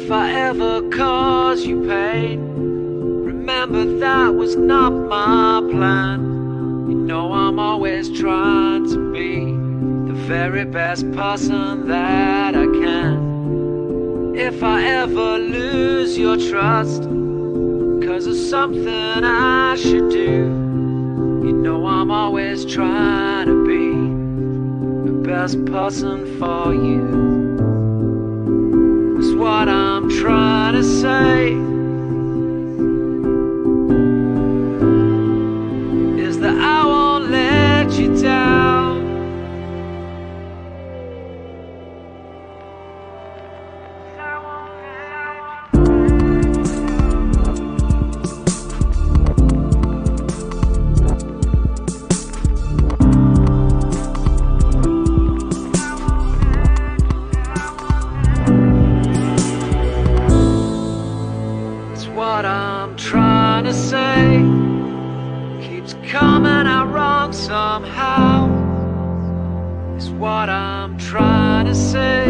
If I ever cause you pain, remember that was not my plan. You know I'm always trying to be the very best person that I can. If I ever lose your trust, cause of something I should do, you know I'm always trying to be the best person for you. That's what I'm trying to say, is that I won't let you down. What I'm trying to say keeps coming out wrong somehow. Is what I'm trying to say.